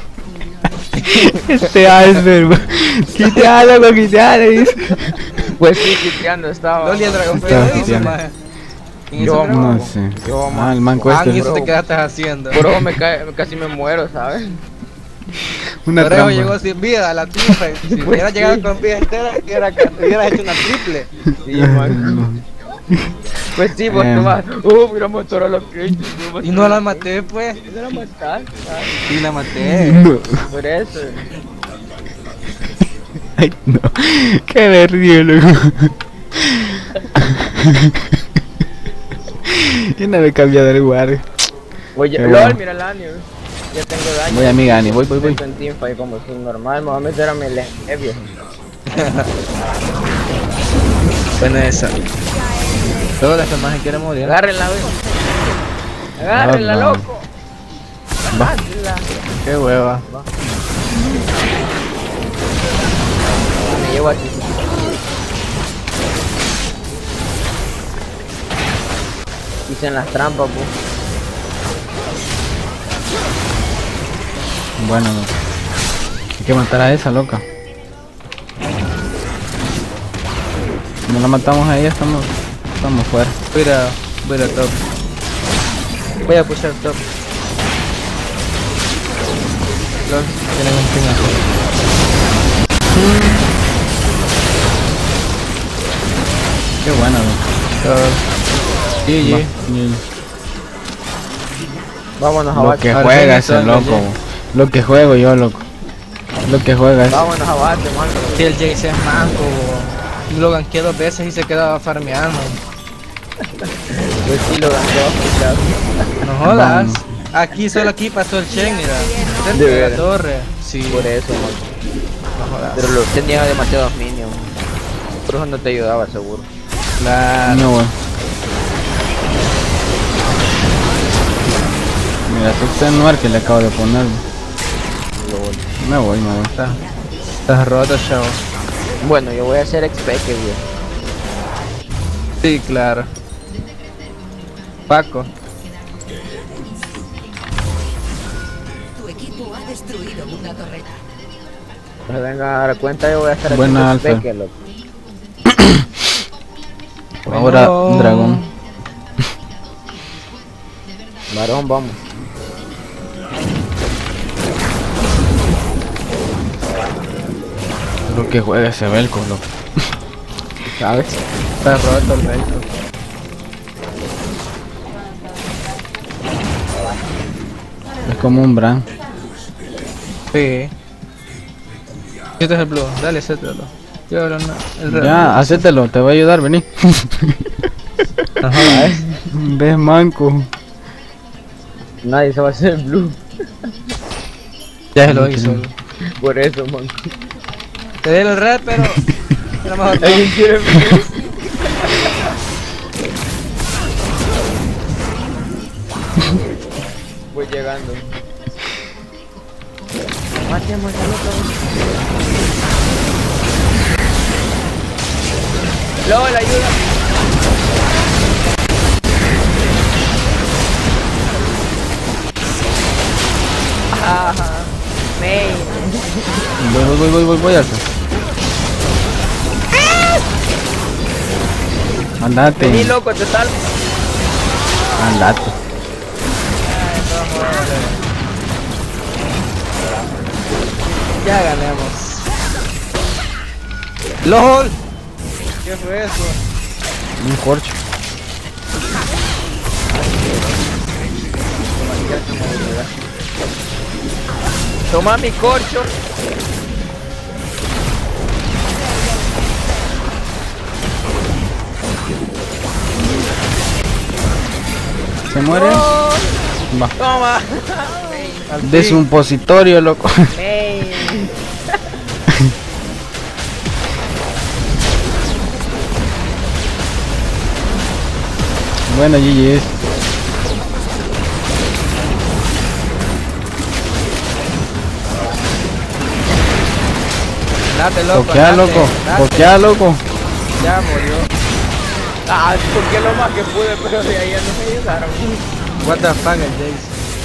Speaker 1: Este iceberg, quítalo, quítalo, dice.
Speaker 2: Pues sí, quiteando estaba.
Speaker 3: Loli, el dragón
Speaker 1: Estaba
Speaker 3: feo hizo,
Speaker 1: quiteando.
Speaker 3: maje. ¿Quién
Speaker 2: Yo,
Speaker 3: hizo el dragón?
Speaker 1: No sé.
Speaker 2: Yo,
Speaker 1: Ah, el manco
Speaker 3: Ah,
Speaker 1: este.
Speaker 3: y eso te quedaste haciendo.
Speaker 2: Bro, me cae, casi me muero, ¿sabes?
Speaker 1: Una
Speaker 3: Por eso
Speaker 1: trampa.
Speaker 3: llegó sin vida a la triple. Si hubiera llegado con vida entera, hubiera, hubiera hecho una triple.
Speaker 2: Sí, man. Pues sí, vos
Speaker 1: Em.
Speaker 2: tomás. Uh, mira, matar a la Cage.
Speaker 3: Y no la maté, pues.
Speaker 2: No la mataste.
Speaker 3: Y la maté.
Speaker 1: No.
Speaker 2: Por eso.
Speaker 1: Ay, no. Qué me río, loco. Yo no me he cambiado el lugar.
Speaker 2: Oye,
Speaker 1: Qué
Speaker 2: LOL,
Speaker 1: bueno.
Speaker 2: mira el daño. Ya tengo daño.
Speaker 1: Voy a mi Gani, voy, voy, voy.
Speaker 2: Estoy en teamfight como soy normal. Me voy a meter a mi heavy.
Speaker 3: Buena esa. Luego las demás se quieren morir.
Speaker 2: Agárrenla, wey. Agárrenla,
Speaker 1: Ah, no.
Speaker 2: loco.
Speaker 1: Va.
Speaker 2: Agárrenla.
Speaker 3: Qué hueva.
Speaker 2: Me llevo aquí. Hice en las trampas, pues.
Speaker 1: Bueno, no. Hay que matar a esa loca. Si no la matamos a ella, estamos, estamos fuera.
Speaker 3: Voy a ir a, voy a, ir a top. Voy a pushar top. Los tienen un ping azul.
Speaker 1: Qué bueno, loco.
Speaker 3: G G.
Speaker 1: Va. Y
Speaker 2: Vámonos a
Speaker 1: Lo
Speaker 2: base.
Speaker 1: que
Speaker 3: Al
Speaker 1: juega
Speaker 3: fin,
Speaker 1: ese
Speaker 3: todo el
Speaker 1: loco. Lo que juego yo, loco. Lo que juega ese.
Speaker 2: Vámonos a base, mano.
Speaker 3: Si el Jace es manco, bo. Lo ganqué dos veces y se quedaba farmeando.
Speaker 2: Pues sí, lo ganó.
Speaker 3: No jodas.
Speaker 1: Vamos.
Speaker 3: Aquí, solo aquí pasó el Shen, mira. Cerca
Speaker 2: De
Speaker 3: de la
Speaker 2: veras.
Speaker 3: torre. Sí,
Speaker 2: Por eso, mano.
Speaker 3: no jodas.
Speaker 2: Pero lo tenía demasiados minions. Por eso no te ayudaba, seguro.
Speaker 3: Claro.
Speaker 1: No, bueno. Mira, tú estás en Noir que le acabo de poner. Me voy, me voy.
Speaker 3: Está- Estás roto, chavo.
Speaker 2: Bueno, yo voy a hacer X P, que bien.
Speaker 3: Sí, claro. Paco.
Speaker 4: Tu equipo ha destruido una torreta.
Speaker 2: Pues venga a dar cuenta, yo voy a estar
Speaker 1: Buena,
Speaker 2: haciendo X P,
Speaker 1: Alfa.
Speaker 2: que loco.
Speaker 1: Ahora,
Speaker 3: Bueno.
Speaker 1: dragón.
Speaker 2: Varón, vamos.
Speaker 1: Lo que juega ese Velcro, loco.
Speaker 2: ¿Sabes?
Speaker 3: Está roto el Velcro.
Speaker 1: Es como un Bran.
Speaker 3: Sí. Este es el blue. Dale, sételo. Yo ahora no. El red.
Speaker 1: Ya, hacételo, te voy a ayudar, vení.
Speaker 3: No jodas.
Speaker 1: Ves manco.
Speaker 2: Nadie se va a hacer el blue.
Speaker 3: Ya se lo hizo.
Speaker 2: Por eso, man.
Speaker 3: Te di el red, pero. Era mejor no.
Speaker 2: ¿Alguien quiere el blue? Voy llegando. Matemos a loco. LOL, ayuda. Ajá. May.
Speaker 1: Voy, voy, voy, voy, voy, voy, Alfa.
Speaker 2: Vení,
Speaker 1: Andate,
Speaker 2: loco, te salvo.
Speaker 1: andate.
Speaker 3: Ya ganemos. LOL. ¿Qué fue eso?
Speaker 1: Un corcho.
Speaker 2: Toma mi corcho.
Speaker 1: ¿Se muere? Va.
Speaker 2: Toma.
Speaker 1: De su supositorio, loco.
Speaker 2: May.
Speaker 1: Bueno, G G.
Speaker 3: Date, loco.
Speaker 1: Pokea,
Speaker 3: date,
Speaker 1: loco.
Speaker 3: date.
Speaker 1: Pokea, loco.
Speaker 3: Ya murió.
Speaker 2: Ah, porque lo más que pude, pero de ahí ya no me ayudaron.
Speaker 3: What the fuck, el Jace.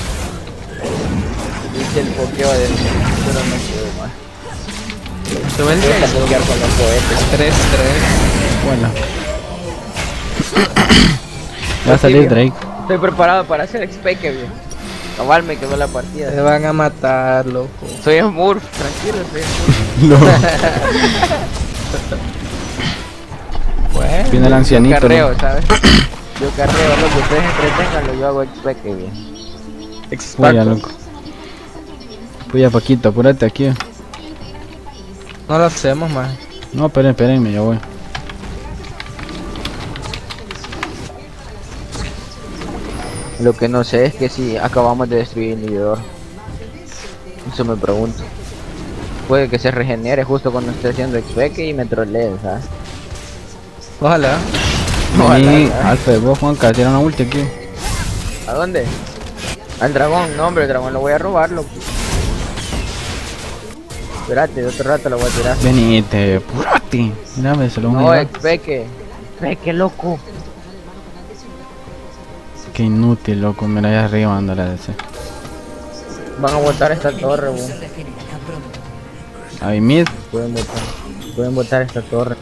Speaker 2: Hice el pokeo de pero no puedo más.
Speaker 3: Sube el
Speaker 2: Voy a
Speaker 3: Jace.
Speaker 2: pokear con los cohetes.
Speaker 3: tres tres.
Speaker 1: Bueno. Va a salir Drake.
Speaker 2: Estoy preparado para hacer X P, que bien. Cabal me quedó la partida.
Speaker 3: Te van a matar, loco.
Speaker 2: Soy Smurf, tranquilo, soy Smurf.
Speaker 1: No.
Speaker 3: Bueno,
Speaker 1: Viene el
Speaker 2: Yo
Speaker 1: ancianito.
Speaker 2: carreo,
Speaker 1: ¿no?
Speaker 2: ¿sabes? Yo carreo, loco, ustedes entreténganlo, yo hago expeque bien.
Speaker 1: Puya,
Speaker 3: experto.
Speaker 1: loco. Puya, Paquito, apúrate aquí.
Speaker 3: No lo hacemos más.
Speaker 1: No, esperen, espérenme, ya voy.
Speaker 2: Lo que no sé es que si acabamos de destruir el inhibidor. Eso me pregunto. Puede que se regenere justo cuando esté haciendo expeque y me trolee, ¿sabes?
Speaker 3: Ojalá.
Speaker 1: Vení,
Speaker 2: Ojalá.
Speaker 1: Alfred, vos, Juanca, tira una ulti aquí.
Speaker 2: ¿A dónde? Al dragón, no hombre, el dragón lo voy a robar, loco. Espérate, de otro rato lo voy a tirar.
Speaker 1: Venite, apúrate. Mira, ve, se lo van a
Speaker 2: No,
Speaker 1: llevar.
Speaker 2: expeque. Expeque, loco.
Speaker 1: Qué inútil, loco. Mira allá arriba anda la D C.
Speaker 2: Van a botar esta torre, weón.
Speaker 4: Se regenerará pronto.
Speaker 1: Ahí mid.
Speaker 2: Pueden botar. Pueden botar esta torre.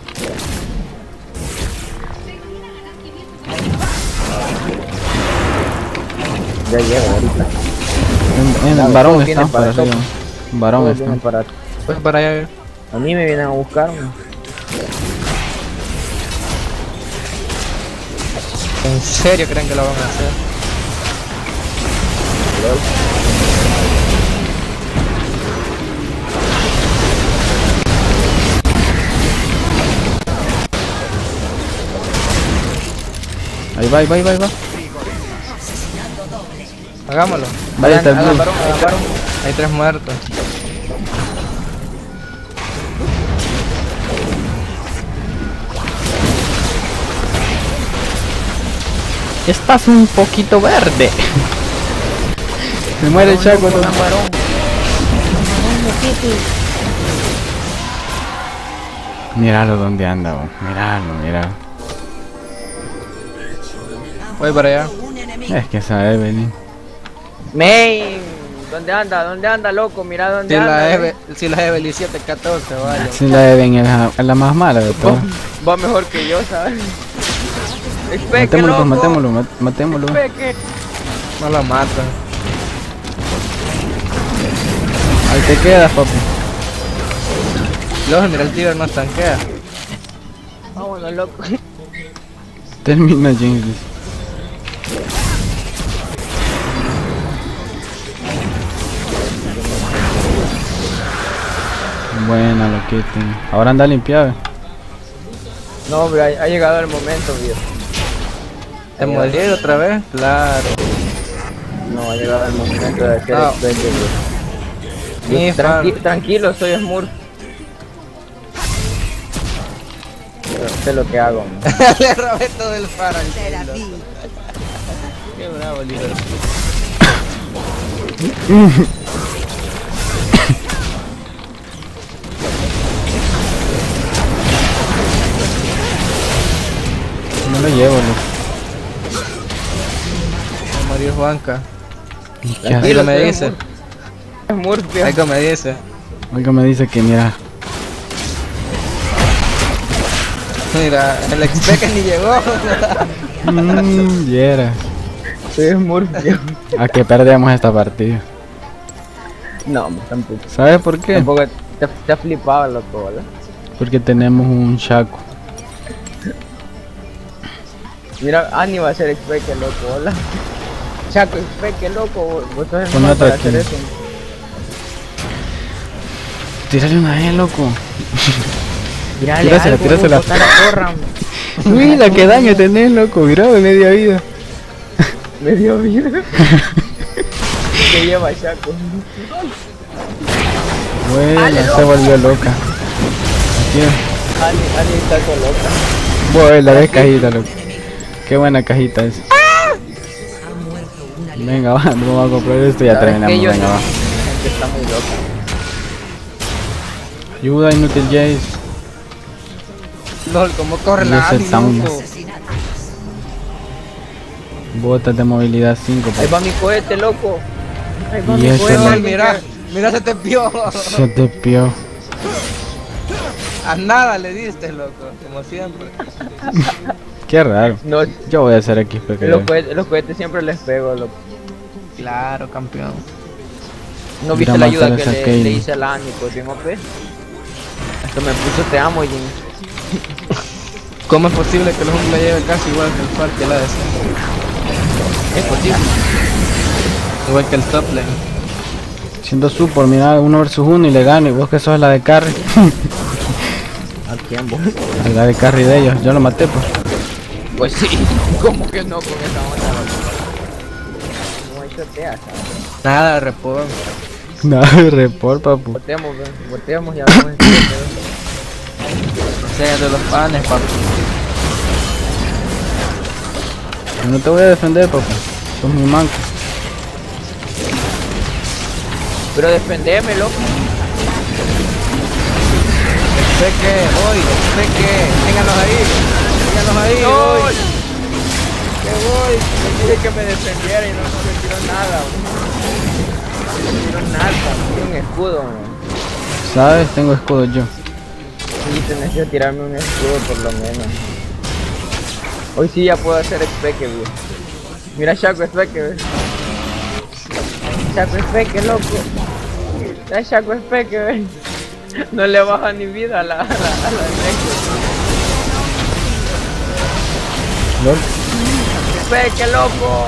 Speaker 2: Ya llego ahorita.
Speaker 1: En, en
Speaker 2: Dale,
Speaker 1: el varón
Speaker 2: todos
Speaker 1: está
Speaker 2: vienen
Speaker 1: para
Speaker 2: para
Speaker 1: arriba. Varón
Speaker 2: Todos
Speaker 1: está.
Speaker 2: vienen para...
Speaker 3: Pues para allá.
Speaker 2: A mí me vienen a buscar, ¿no?
Speaker 3: ¿En serio creen que lo van a hacer?
Speaker 1: Ahí va, ahí va, ahí va, ahí va.
Speaker 3: Hagámoslo.
Speaker 1: Vaya, está el
Speaker 2: Hagan
Speaker 1: blue.
Speaker 2: varón, hagan varón.
Speaker 3: Hay tres muertos.
Speaker 1: Estás un poquito verde. Me muere el Chaco.
Speaker 2: Hagan varón.
Speaker 1: Míralo donde anda, bo. Míralo, míralo.
Speaker 3: Voy para allá.
Speaker 4: Un enemigo.
Speaker 1: Es que esa Evelyn.
Speaker 2: Main, ¿dónde anda? ¿Dónde anda, loco? Mira dónde
Speaker 3: Si
Speaker 2: anda.
Speaker 3: la,
Speaker 2: eh.
Speaker 3: Eve, si la Evelyn siete catorce, vale.
Speaker 1: Si la Evelyn es la, es la más mala de todas.
Speaker 2: Va mejor que yo, ¿sabes? Expeque,
Speaker 1: Matémoslo, pues,
Speaker 2: loco.
Speaker 1: matémoslo, mat- matémoslo.
Speaker 2: Expeque.
Speaker 3: No la matan.
Speaker 1: Ahí te quedas, papi.
Speaker 3: Luego mira el tiro no tanquea.
Speaker 2: Vámonos, loco.
Speaker 1: Termina James. Buena, loquete. Ahora anda limpiado.
Speaker 2: No, hombre, ha, ha llegado el momento, viejo.
Speaker 3: ¿Te morí otra vez? Claro.
Speaker 2: No, ha llegado el momento de hacer
Speaker 3: No.
Speaker 2: expeque, viejo.
Speaker 3: Mi
Speaker 2: Yo-
Speaker 3: fan.
Speaker 2: tranqui- tranquilo, soy Smurf. Pero sé lo que hago, man.
Speaker 3: Le robé todo el faro al
Speaker 4: Será
Speaker 3: cielo.
Speaker 4: vi.
Speaker 3: Qué bravo, líder.
Speaker 1: No lo llevo, loco.
Speaker 3: Me murió Juanca.
Speaker 1: ¿Y qué
Speaker 3: Ahí
Speaker 1: hace?
Speaker 3: lo me dice.
Speaker 2: Smurf, viejo.
Speaker 3: Ahí como me dice.
Speaker 1: Oiga, me dice que mira.
Speaker 3: Mira, el expeque ni llegó.
Speaker 1: Mmm, yera.
Speaker 2: Soy Smurf, viejo.
Speaker 1: A que perdemos esta partida.
Speaker 2: No, hombre, tampoco.
Speaker 1: ¿Sabes por qué?
Speaker 2: Tampoco te, te ha flipado, loco, ¿verdad?
Speaker 1: Porque tenemos un Chaco.
Speaker 2: Mira, Ani va a hacer expeque, loco, hola. Chaco, expeque, loco, vos- vos sos el
Speaker 1: Pon
Speaker 2: mejor
Speaker 1: otra
Speaker 2: para hacer
Speaker 1: aquí.
Speaker 2: eso.
Speaker 1: Tírale una E, loco.
Speaker 2: Tírale
Speaker 1: Tírasela,
Speaker 2: algo,
Speaker 1: tírasela.
Speaker 2: bota la torra,
Speaker 1: Mira qué daño tenés, loco. Mira, de media vida.
Speaker 2: me dio vida. Se lleva Chaco.
Speaker 1: Bueno, se volvió loca. Aquí.
Speaker 2: Ani, Ani está con loca.
Speaker 1: Bueno, la ves cajita, loco. Qué buena cajita es.
Speaker 4: Ha muerto una leona.
Speaker 1: Venga, va, vamos a comprar esto y ya
Speaker 2: ¿Sabes
Speaker 1: terminamos.
Speaker 2: qué? Yo
Speaker 1: Venga,
Speaker 2: no-
Speaker 1: va.
Speaker 2: La gente está muy loca.
Speaker 1: Ayuda, inútil Jace.
Speaker 3: Lol, cómo corre
Speaker 1: Yo
Speaker 3: la
Speaker 1: sé
Speaker 3: Ani,
Speaker 1: sound.
Speaker 3: loco.
Speaker 4: Asesinato.
Speaker 1: Botas de movilidad cinco.
Speaker 2: Ahí va mi cohete, loco. Ahí va
Speaker 1: Y
Speaker 2: mi
Speaker 1: ese
Speaker 2: cohete.
Speaker 1: no-
Speaker 3: Lol,
Speaker 2: alguien
Speaker 3: mira,
Speaker 2: que-
Speaker 3: mira se te pió.
Speaker 1: Se te pió.
Speaker 3: A nada le diste, loco, como siempre.
Speaker 1: Qué raro.
Speaker 2: No,
Speaker 1: Yo voy a hacer X P que
Speaker 2: los cohetes, los cohetes siempre les pego, loco.
Speaker 3: Claro, campeón.
Speaker 2: ¿No viste
Speaker 1: Ir a
Speaker 2: la ayuda
Speaker 1: matar
Speaker 2: que
Speaker 1: esa
Speaker 2: le,
Speaker 1: Caitlyn.
Speaker 2: le hice a la Annie? Pues bien O P. Esto me puso te amo, Jin.
Speaker 3: ¿Cómo es posible que el jungla lleve casi igual que el Far que la D C?
Speaker 2: Es posible.
Speaker 3: Igual que el top lane.
Speaker 1: Siendo support, mira, uno versus uno y le gano. Y vos que sos la de carry.
Speaker 2: ¿A quién vos?
Speaker 1: A la de carry de ellos. Yo lo maté, pues.
Speaker 2: Pues sí. ¿Cómo que no con esa onda? No hay shotea, ¿sabes?
Speaker 3: Nada de report.
Speaker 1: Nada de report, papu.
Speaker 2: Boteamos, ven. Boteamos y hablamos de esto.
Speaker 3: Enséñate los panes, papi.
Speaker 1: Yo no te voy a defender, papu. Sos mi manco.
Speaker 2: Pero defendeme, loco.
Speaker 3: Sé que, voy, sé que. Ténganos ahí. Ténganos ahí,
Speaker 2: No,
Speaker 3: voy.
Speaker 2: que voy. Me dije que me defendiera y no no me tiró nada, bro. No me tiró nada, ni un escudo, man.
Speaker 1: ¿Sabes? Tengo escudo yo.
Speaker 2: Sí, tenés que tirarme un escudo por lo menos. Hoy sí ya puedo hacer espeque, güey. Mira Shaco espeque, güey. Shaco espeque, loco. Ya Shaco espeque, güey. No le baja ni vida a la a la, a la
Speaker 1: ¿Lol?
Speaker 2: espeque, loco.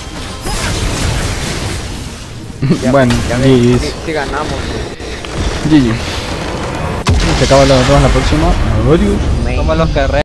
Speaker 2: Ya-
Speaker 1: Bueno,
Speaker 2: ya ves,
Speaker 1: G
Speaker 2: sí,
Speaker 1: G's.
Speaker 2: sí ganamos, güey.
Speaker 1: G G. Se acaba los dos en la próxima. Adiós.
Speaker 2: Main.
Speaker 3: Toma los carreras.